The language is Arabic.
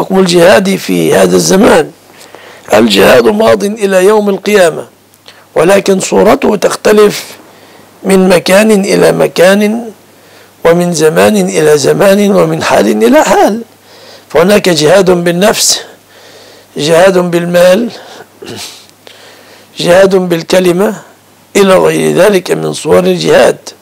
حكم الجهاد في هذا الزمان؟ الجهاد ماض إلى يوم القيامة، ولكن صورته تختلف من مكان إلى مكان، ومن زمان إلى زمان، ومن حال إلى حال. فهناك جهاد بالنفس، جهاد بالمال، جهاد بالكلمة، إلى غير ذلك من صور الجهاد.